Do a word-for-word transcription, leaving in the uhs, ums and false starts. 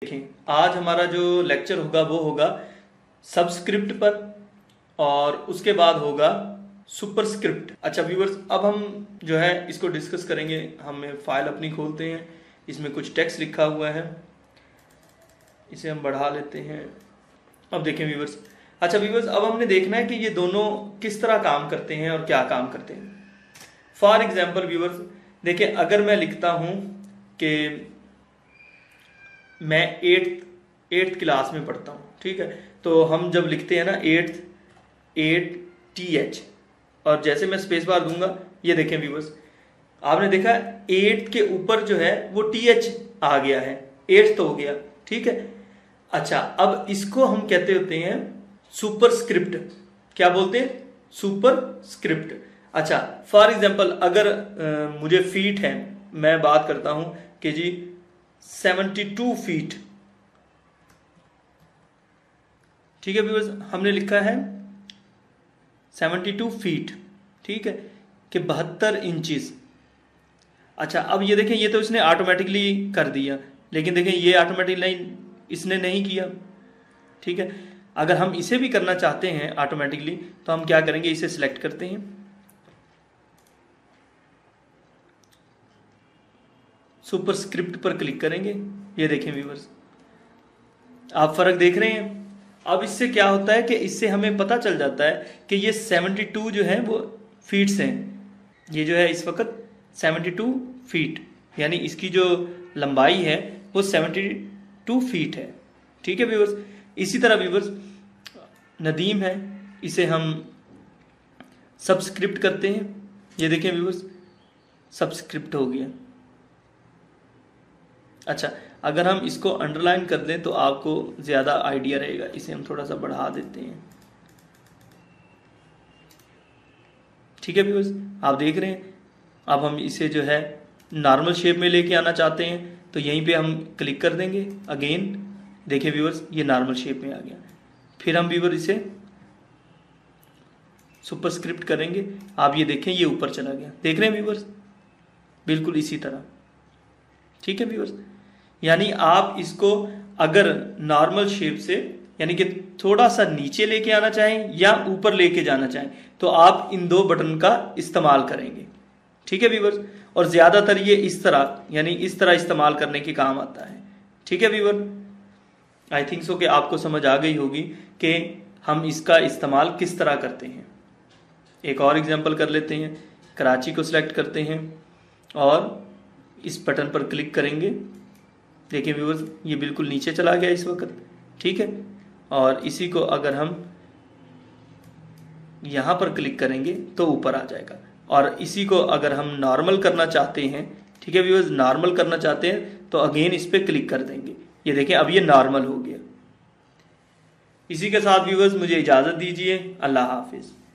देखें आज हमारा जो लेक्चर होगा वो होगा सबस्क्रिप्ट पर और उसके बाद होगा सुपरस्क्रिप्ट। अच्छा व्यूअर्स, अब हम जो है इसको डिस्कस करेंगे। हम फाइल अपनी खोलते हैं, इसमें कुछ टेक्स्ट लिखा हुआ है, इसे हम बढ़ा लेते हैं। अब देखें व्यूअर्स, अच्छा व्यूअर्स, अब हमने देखना है कि ये दोनों किस तरह काम करते हैं और क्या काम करते हैं। फॉर एग्जाम्पल व्यूअर्स देखिए, अगर मैं लिखता हूं कि मैं एट्थ एट्थ क्लास में पढ़ता हूं, ठीक है, तो हम जब लिखते हैं ना एट्थ एट टी एच, और जैसे मैं स्पेस बार दूंगा, ये देखें व्यूअर्स, आपने देखा एट के ऊपर जो है वो टी एच आ गया है, एट्थ तो हो गया, ठीक है। अच्छा, अब इसको हम कहते होते हैं सुपरस्क्रिप्ट। क्या बोलते हैं? सुपरस्क्रिप्ट। अच्छा, फॉर एग्जांपल अगर आ, मुझे फीट है, मैं बात करता हूं कि जी सेवेंटी टू फीट, ठीक है व्यूअर्स, हमने लिखा है सेवेंटी टू फीट, ठीक है, कि बहत्तर इंचेस। अच्छा, अब ये देखें, ये तो इसने ऑटोमेटिकली कर दिया, लेकिन देखें ये ऑटोमेटिकली इसने नहीं किया, ठीक है। अगर हम इसे भी करना चाहते हैं ऑटोमेटिकली, तो हम क्या करेंगे, इसे सिलेक्ट करते हैं, सुपरस्क्रिप्ट पर क्लिक करेंगे। ये देखें व्यूअर्स, आप फर्क देख रहे हैं। अब इससे क्या होता है कि इससे हमें पता चल जाता है कि ये सेवेंटी टू जो है वो फीट्स हैं। ये जो है इस वक्त सेवेंटी टू फीट, यानी इसकी जो लंबाई है वो सेवेंटी टू फीट है, ठीक है व्यूअर्स। इसी तरह व्यूअर्स नदीम है, इसे हम सबस्क्रिप्ट करते हैं। ये देखें व्यूअर्स, सबस्क्रिप्ट हो गया। अच्छा, अगर हम इसको अंडरलाइन कर दें तो आपको ज़्यादा आइडिया रहेगा। इसे हम थोड़ा सा बढ़ा देते हैं, ठीक है व्यूअर्स, आप देख रहे हैं। अब हम इसे जो है नॉर्मल शेप में लेके आना चाहते हैं, तो यहीं पे हम क्लिक कर देंगे अगेन। देखिए व्यूअर्स, ये नॉर्मल शेप में आ गया। फिर हम व्यूअर इसे सुपरस्क्रिप्ट करेंगे, आप ये देखें ये ऊपर चला गया। देख रहे हैं व्यूअर्स, बिल्कुल इसी तरह, ठीक है व्यूअर्स। यानी आप इसको अगर नॉर्मल शेप से, यानी कि थोड़ा सा नीचे लेके आना चाहें या ऊपर लेके जाना चाहें, तो आप इन दो बटन का इस्तेमाल करेंगे, ठीक है व्यूअर्स। और ज्यादातर ये इस तरह, यानी इस तरह इस्तेमाल करने के काम आता है, ठीक है व्यूअर। आई थिंक सो कि आपको समझ आ गई होगी कि हम इसका इस्तेमाल किस तरह करते हैं। एक और एग्जांपल कर लेते हैं। कराची को सिलेक्ट करते हैं और इस बटन पर क्लिक करेंगे। देखिए व्यूअर्स, ये बिल्कुल नीचे चला गया इस वक्त, ठीक है। और इसी को अगर हम यहां पर क्लिक करेंगे तो ऊपर आ जाएगा। और इसी को अगर हम नॉर्मल करना चाहते हैं, ठीक है व्यूअर्स, नॉर्मल करना चाहते हैं तो अगेन इस पे क्लिक कर देंगे। ये देखें, अब ये नॉर्मल हो गया। इसी के साथ व्यूअर्स मुझे इजाजत दीजिए। अल्लाह हाफिज।